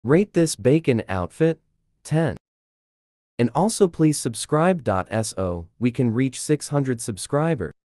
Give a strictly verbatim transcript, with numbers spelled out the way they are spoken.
Rate this bacon outfit ten. And also please subscribe. So we can reach six hundred subscribers.